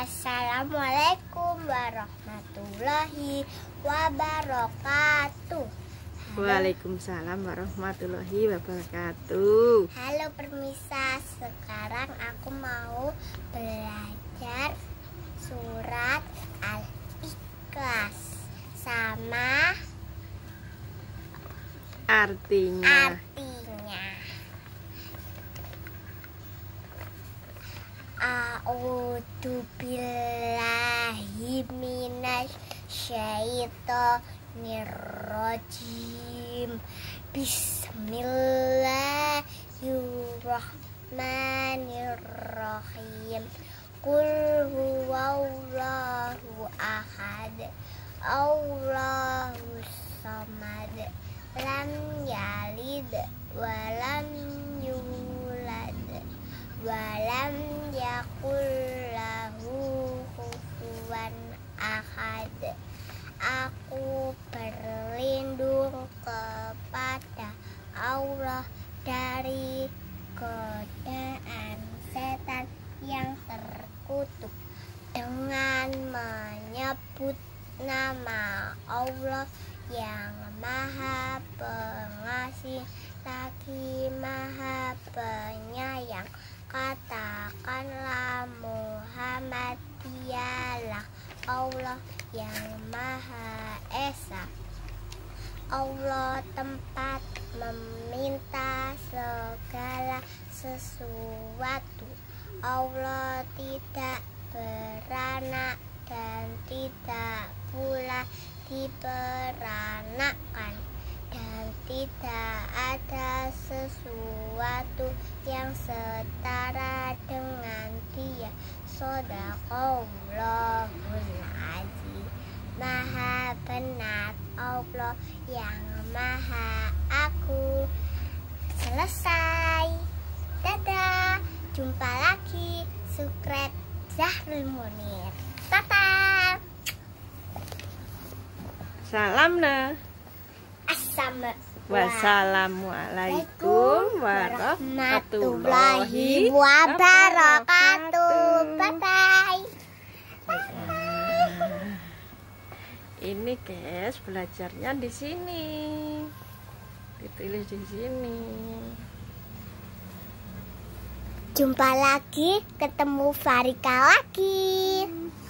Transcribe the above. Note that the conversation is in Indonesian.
Assalamualaikum warahmatullahi wabarakatuh. Waalaikumsalam warahmatullahi wabarakatuh. Halo permisa, sekarang aku mau belajar surat Al-Ikhlas sama Artinya A'udzu billahi minasy syaitonir rajim. Bismillahirrahmanirrahim. Qul huwallahu ahad, Allahus samad, lam yalid walam yulad walam yakul lahu kufuwan ahad. Aku berlindung kepada Allah dari godaan setan yang terkutuk dengan menyebut nama Allah yang Maha Pengasih lagi Maha Penyayang. Katakanlah Muhammad, dialah Allah yang Maha Esa. Allah tempat meminta segala sesuatu. Allah tidak beranak dan tidak pula diperanakan, dan tidak ada sesuatu yang setara dengan Dia. Shadaqallahul azim. Maha benar Allah yang Maha Agung. Selesai. Dadah. Jumpa lagi. Subscribe Zahrul Munir. Tata. salam nah. Wassalamualaikum warahmatullahi wabarakatuh. Bye-bye. Ini guys, belajarnya di sini. Ditulis di sini. Jumpa lagi, ketemu Farika lagi.